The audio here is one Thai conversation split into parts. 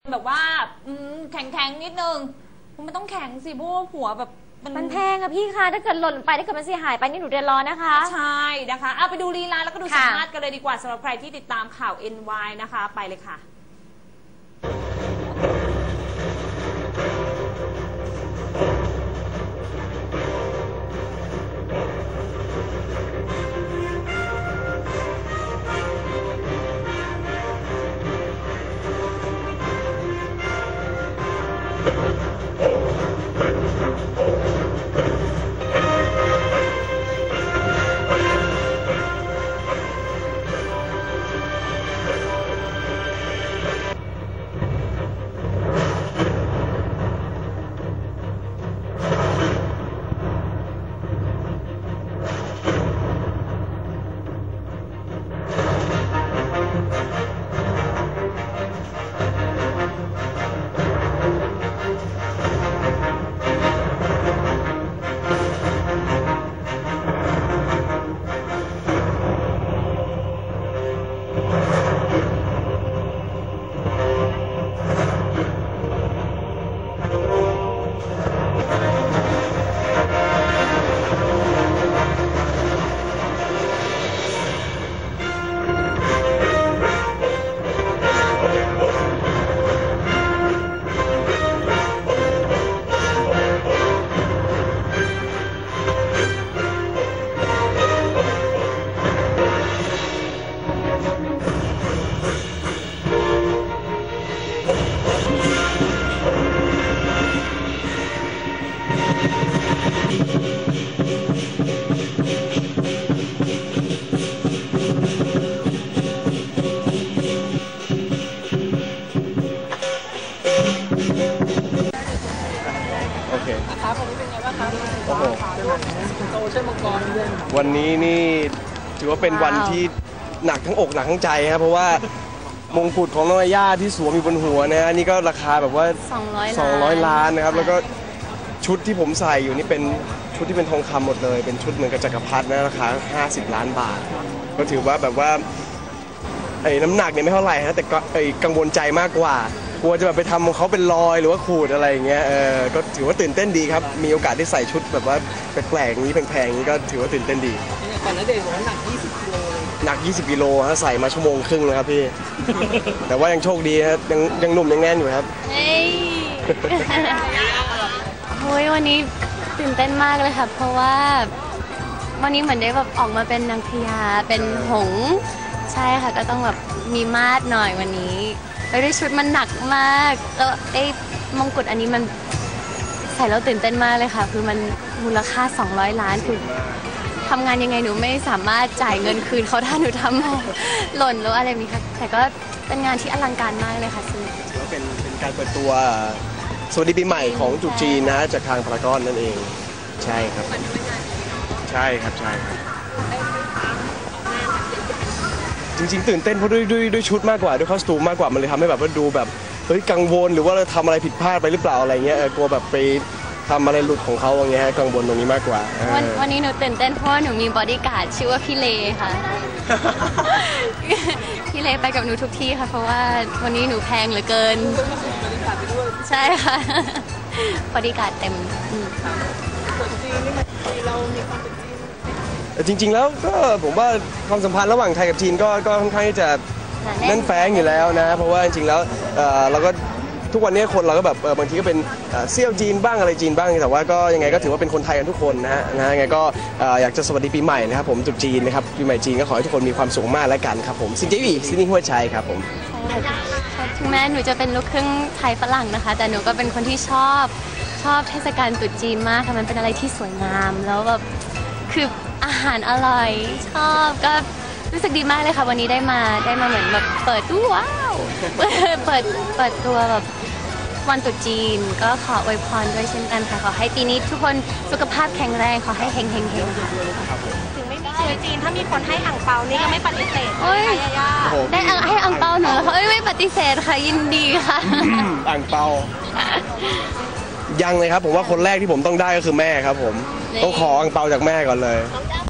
แบบว่าแข็งนิดนึงคุณไม่ต้องแข็งสิเพราะว่าหัวแบบมันแพงอะพี่คะถ้าเกิดหล่นไปถ้าเกิดมันเสียหายไปนี่หนูเดือดร้อนนะคะใช่นะคะเอาไปดูลีลาแล้วก็ดูสัมภาษณ์กันเลยดีกว่าสำหรับใครที่ติดตามข่าว NY นะคะไปเลยค่ะครับวันนี้เป็นไงบ้างครับโอ้โหโตเช่นมังกรวันนี้นี่ถือว่าเป็นวันที่หนักทั้งอกหนักทั้งใจครับเพราะว่ามงกุฎของน้องอาย่าที่สวมอยู่บนหัวนะฮะนี่ก็ราคาแบบว่า200 ล้านนะครับแล้วก็ชุดที่ผมใส่อยู่นี่เป็นชุดที่เป็นทองคำหมดเลยเป็นชุดเหมือนกับจักรพรรดินะราคา50 ล้านบาทก็ถือว่าแบบว่าไอ้น้ำหนักเนี่ยไม่เท่าไหร่ฮะแต่กังวลใจมากกว่ากลัวจะแบบไปทำของเขาเป็นรอยหรือว่าขูดอะไรอย่างเงี้ยก็ถือว่าตื่นเต้นดีครับมีโอกาสได้ใส่ชุดแบบว่าแปลกๆอย่างนี้แพงๆนี้ก็ถือว่าตื่นเต้นดีก่อนณเดชน์บอกว่าหนัก20 กิโลหนัก20 กิโลฮะใส่มา1 ชั่วโมงครึ่งนะครับพี่ แต่ว่ายังโชคดีฮะยังหนุ่มยังแน่นอยู่ครับเฮ้ยโอ้ยวันนี้ตื่นเต้นมากเลยค่ะเพราะว่าวันนี้เหมือนได้แบบออกมาเป็นนางพญาเป็นหงส์ใช่ค่ะก็ต้องแบบมีมาดหน่อยวันนี้แล้วด้วยชุดมันหนักมากแล้วไอ้มงกุฎอันนี้มันใส่แล้วตื่นเต้นมากเลยค่ะคือมันมูลค่า200 ล้านคือทำงานยังไงหนูไม่สามารถจ่ายเงินคืนเขาถ้าหนูทำหล่นหรืออะไรมีค่ะแต่ก็เป็นงานที่อลังการมากเลยค่ะซึ่งถือว่าเป็นการเปิดตัวสวัสดีปีใหม่ของจุจีนนะจากทางพารากอนนั่นเองใช่ครับใช่ครับจริงๆตื่นเต้นเพราะด้วยชุดมากกว่าด้วยคอสตูมมากกว่ามันเลยทำให้แบบว่าดูแบบเฮ้ยกังวลหรือว่าเราทำอะไรผิดพลาดไปหรือเปล่าอะไรเงี้ยกลัวแบบไปทำอะไรหลุดของเขาอย่างเงี้ยกังวลตรงนี้มากกว่าวันนี้หนูตื่นเต้นเพราะว่าหนูมีบอดี้การ์ดชื่อว่าพี่เลค่ะ พี่เลไปกับหนูทุกที่ค่ะเพราะว่าวันนี้หนูแพงเหลือเกินใช่ค่ะบอดี้การ์ดเต็มจริงๆแล้วก็ผมว่าความสัมพันธ์ระหว่างไทยกับจีนก็ค่อนข้างที่จะแน่นแฟ้งอยู่แล้วนะเพราะว่าจริงๆแล้วเราก็ทุกวันนี้คนเราก็แบบบางทีก็เป็นเซี่ยวจีนบ้างอะไรจีนบ้างแต่ว่าก็ยังไงก็ถือว่าเป็นคนไทยกันทุกคนนะฮะยังไงก็อยากจะสวัสดีปีใหม่นะครับผมจุดจีนนะครับปีใหม่จีนก็ขอให้ทุกคนมีความสุขมากแล้วกันครับผมซินเจวี่ซินนี่หัวใจครับผมถึงแม้หนูจะเป็นลูกครึ่งไทยฝรั่งนะคะแต่หนูก็เป็นคนที่ชอบเทศกาลตรุษจีนมากค่ะมันเป็นอะไรที่สวยงามแล้วแบบคืออาหารอร่อยชอบก็รู้สึกดีมากเลยค่ะวันนี้ได้มาเหมือนแบบเปิดตู้ว้าวเปิดตัวแบบวันตรุษจีนก็ขออวยพรด้วยเช่นกันค่ะขอให้ปีนี้ทุกคนสุขภาพแข็งแรงขอให้เฮงค่ะถึงไม่มีเชื้อจีนถ้ามีคนให้อั่งเปานี่ก็ไม่ปฏิเสธได้ให้อั่งเปาหนูแล้วไม่ปฏิเสธค่ะยินดีค่ะอั่งเปายังเลยครับผมว่าคนแรกที่ผมต้องได้ก็คือแม่ครับผมต้องขออั่งเปาจากแม่ก่อนเลย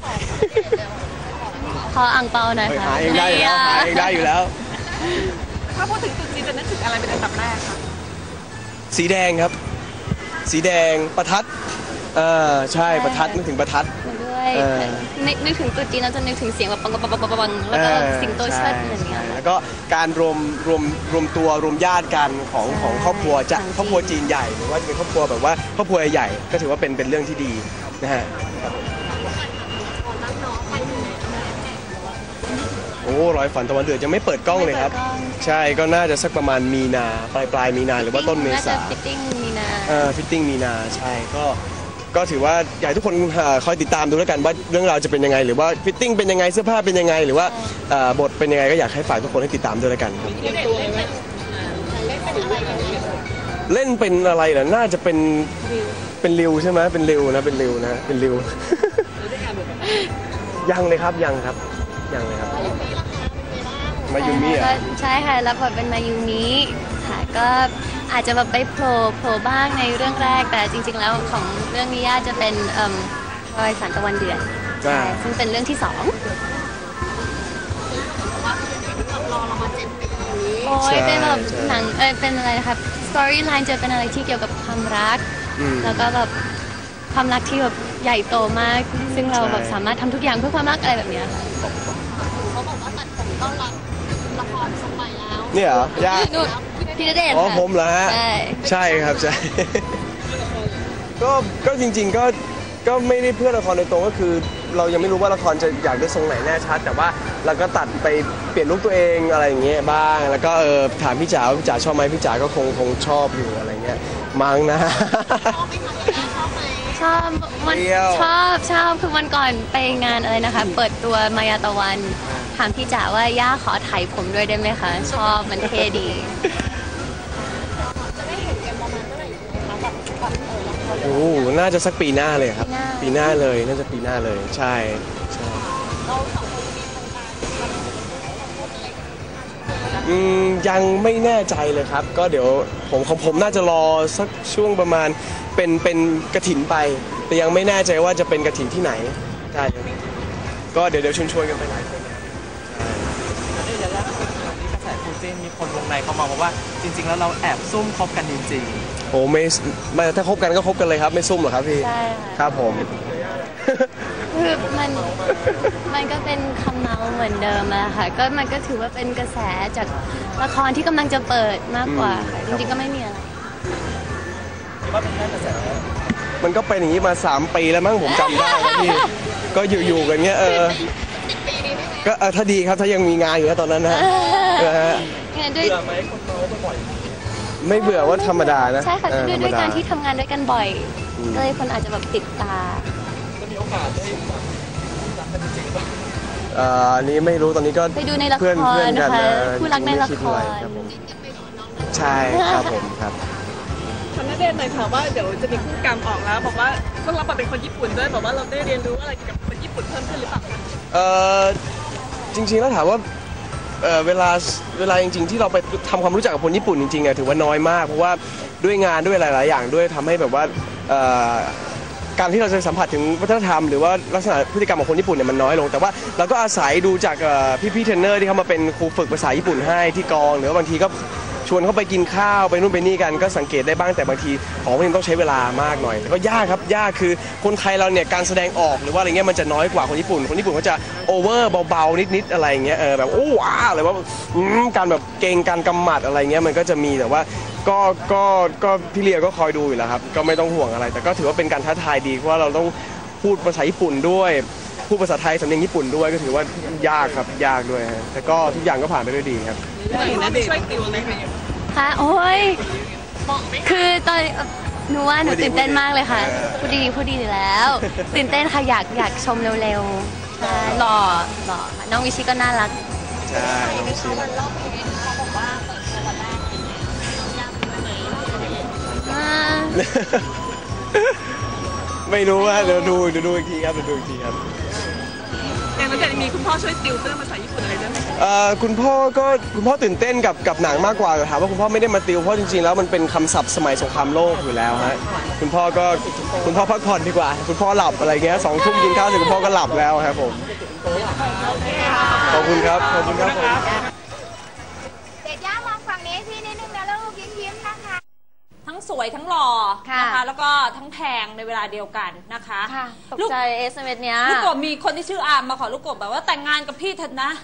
ขออั่งเปาหน่อยค่ะหาเองได้อยู่แล้วถ้าพูดถึงจุดจีนจะนึกถึงอะไรเป็นอันดับแรกคะสีแดงครับ สีแดงประทัดใช่ประทัดนึกถึงประทัดมาด้วยเออนึกถึงตรุ๊จีนเราจะนึกถึงเสียงแบบปังปังปังปังปังแล้วก็สิงโตเชิดอะไรอย่างเงี้ยแล้วก็การรวมตัวรวมญาติกันของครอบครัวจะครอบครัวจีนใหญ่หรือว่าจะเป็นครอบครัวแบบว่าครอบครัวใหญ่ก็ถือว่าเป็นเรื่องที่ดีนะฮะโอ้รอยฝันตะวันเดือดยังไม่เปิดกล้องเลยครับ ใช่ก็น่าจะสักประมาณมีนาปลายมีนาหรือว่าต้นเมษาฟิตติ้งมีนาฟิตติ้งมีนาใช่ก็ถือว่าอยากให้ทุกคนคอยติดตามดูแล้วกันว่าเรื่องราวจะเป็นยังไงหรือว่าฟิตติ้งเป็นยังไงเสื้อผ้าเป็นยังไงหรือว่าบทเป็นยังไงก็อยากให้ฝากทุกคนให้ติดตามด้วยแล้วกันครับเล่นเป็นอะไรเหรอน่าจะเป็นริวใช่ไหมเป็นริวนะเป็นริวยังเลยครับยังเลยครับมายูมิอ่ะใช่ค่ะรับบทเป็นมายูมิค่ะก็อาจจะแบบไปโผล่บ้างในเรื่องแรกแต่จริงๆแล้วของเรื่องนี้ย่าจะเป็นรอยฝันตะวันเดือดใช่ซึ่งเป็นเรื่องที่ 2โอ้ยเป็นแบบหนังเป็นอะไรนะครับสตอรี่ไลน์จะเป็นอะไรที่เกี่ยวกับความรักแล้วก็แบบความรักที่แบบใหญ่โตมากซึ่งเราแบบสามารถทำทุกอย่างเพื่อความรักอะไรแบบเนี้ยค่ะเขาบอกว่าตัดผมต้อนรับละครสมัยแล้วเนี่ยเหรอยากพี่ณเดชน์อ๋อผมเหรอฮะใช่ครับใช่ ก็จริงๆก็ไม่ได้เพื่อละครโดยตรงก็คือเรายังไม่รู้ว่าละครจะอยากได้ทรงไหนแน่ชัดแต่ว่าเราก็ตัดไปเปลี่ยนลุคตัวเองอะไรอย่างเงี้ยบ้างแล้วก็ถามพี่จ๋าว่าพี่จ๋าชอบไหมพี่จ๋าก็คงชอบอยู่อะไรเงี้ยมั้งนะชอบคือวันก่อนไปงานอะไรนะคะเปิดตัวมายาตะวันถามพี่จ๋าว่าย่าขอถ่ายผมด้วยได้ไหมคะชอบมันเท่ดีโอ้น่าจะสักปีหน้าเลยครับปีหน้าเลยน่าจะปีหน้าเลยใช่ยังไม่แน่ใจเลยครับก็เดี๋ยวผมน่าจะรอสักช่วงประมาณเป็นกฐินไปแต่ยังไม่แน่ใจว่าจะเป็นกฐินที่ไหนใช่ก็เดี๋ยวชวนกันไปหลายคนนี่กระแสคู่จิ้นมีคนวงในเขามาบอกว่าจริงๆแล้วเราแอบซุ่มคบกันจริงๆโอ้ไม่ถ้าคบกันก็คบกันเลยครับไม่ซุ่มหรอกครับพี่ใช่ครับผมคือมันก็เป็นคำเมาเหมือนเดิมอะค่ะก็มันก็ถือว่าเป็นกระแสจากละครที่กำลังจะเปิดมากกว่าค่ะจริงๆก็ไม่มีอะไรว่าเป็นแค่กระแสมันก็เป็นอย่างนี้มา3 ปีแล้วมั้งผมจำได้นะพี่ก็อยู่กันเงี้ยก็ถ้าดีครับถ้ายังมีงานอยู่ตอนนั้นนะด้วยไหมคนเมาบ่อยไม่เบื่อว่าธรรมดานะใช่ค่ะด้วยการที่ทำงานด้วยกันบ่อยก็เลยคนอาจจะแบบติดตาจะมีโอกาสได้รักกันจริงป่ะอันนี้ไม่รู้ตอนนี้ก็ไปดูในละครนะคะผู้รักในละครใช่ครับผมครับทำหน้าเด่นหน่อยค่ะว่าเดี๋ยวจะมีคู่กรรมออกแล้วบอกว่าต้องรับบทเป็นคนญี่ปุ่นด้วยบอกว่าเราได้เรียนรู้อะไรเกี่ยวกับคนญี่ปุ่นเพิ่มขึ้นหรือเปล่าจริงๆแล้วถามว่าเวลาจริงๆที่เราไปทำความรู้จักกับคนญี่ปุ่นจริงๆถือว่าน้อยมากเพราะว่าด้วยงานด้วยหลายๆอย่างด้วยทำให้แบบว่าการที่เราจะสัมผัสถึงวัฒนธรรมหรือว่าลักษณะพฤติกรรมของคนญี่ปุ่นเนี่ยมันน้อยลงแต่ว่าเราก็อาศัยดูจากพี่ๆเทรนเนอร์ที่เขามาเป็นครูฝึกภาษาญี่ปุ่นให้ที่กองหรือว่าบางทีก็ชวนเขาไปกินข้าวไปนู่นไปนี่กันก็สังเกตได้บ้างแต่บางทีของมันต้องใช้เวลามากหน่อยแล้วก็ยากครับยากคือคนไทยเราเนี่ยการแสดงออกหรือว่าอะไรเงี้ยมันจะน้อยกว่าคนญี่ปุ่นเขาจะโอเวอร์เบาๆนิดๆอะไรเงี้ยแบบโอ้ว้าอะไรว่าการแบบเก่งการกำหมัดอะไรเงี้ยมันก็จะมีแต่ว่าก็พี่เลียก็คอยดูอยู่แล้วครับก็ไม่ต้องห่วงอะไรแต่ก็ถือว่าเป็นการท้าทายดีเพราะว่าเราต้องพูดภาษาญี่ปุ่นด้วยพูดภาษาไทยสำเนียงญี่ปุ่นด้วยก็ถือว่ายากครับยากด้วยแต่ก็ทุกอย่างก็ผ่านไปด้วยดีครับช่วยติวเลยค่ะโอ้ยคือตอนหนูว่าหนูตื่นเต้นมากเลยค่ะพูดดีแล้วตื่นเต้นค่ะอยากชมเร็วๆใช่หล่อน้องวิชิก็น่ารักใช่น้องวิชิไม่รู้ว่าเดี๋ยวดูอีกทีครับอย่างนั้นจะมีคุณพ่อช่วยติวเรื่องภาษาญี่ปุ่นอะไรด้วยไหมคุณพ่อตื่นเต้นกับหนังมากกว่าถามว่าคุณพ่อไม่ได้มาติวเพราะจริงๆแล้วมันเป็นคำศัพท์สมัยสงครามโลกอยู่แล้วฮะคุณพ่อพักผ่อนดีกว่าคุณพ่อหลับอะไรเงี้ย2 ทุ่มกินข้าวเสร็จคุณพ่อก็หลับแล้วครับผมขอบคุณครับเด็ดย่ารอสวยทั้งหล่อค่ะนะคะแล้วก็ทั้งแพงในเวลาเดียวกันนะคะค่ะตกลูกใจ SMS เนี้ยลูกกบมีคนที่ชื่ออาร์มมาขอลูกกบแบบว่าแต่งงานกับพี่เถอะนะ